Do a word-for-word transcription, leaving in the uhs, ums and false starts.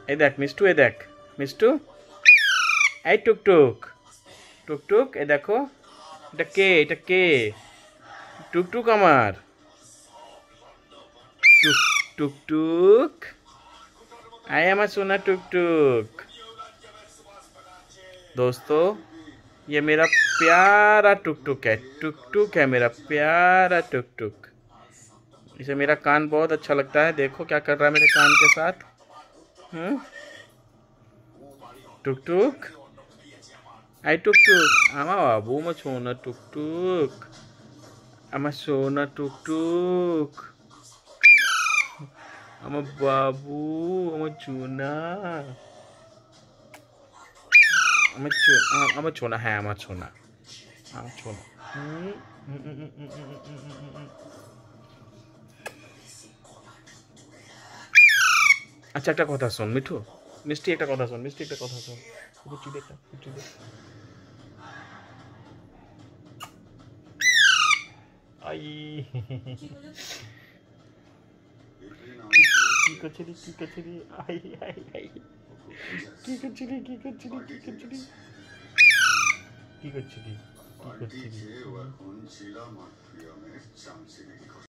এই দেখ মিষ্টু, এই দেখ মিষ্টু, এই টুকটুক, টুকটুক, এই দেখো এটা কে, এটা কে? টুকটুক আমার, टुक टुक टुक, आए हमारा सोना टुक टुक। दोस्तों ये मेरा प्यारा टुक टुक है, टुक टुक है मेरा प्यारा टुक टुक। इसे मेरा कान बहुत अच्छा लगता है, देखो क्या कर रहा है मेरे कान के साथ। हम्म, टुक टुक, आई टुक टुक, आमा बाबू मैं सोना टुक टुक, आमा सोना टुक टुक, আমার বাবু, আমার চুনা, আমার আমার ছোনা, হ্যাঁ আমার ছোনা, আমার ছোনা। আচ্ছা একটা কথা শোন মিঠু, মিষ্টি একটা কথা শোন, মিষ্টি একটা কথা শোন, কুচি দেখা কুচি দেখ। আই কি করছিলি, কি করছিলি, আই আই আই, কি করছিলি, কি করছিলি, কি করছিলি, কি করছিলি, কি করছিলি?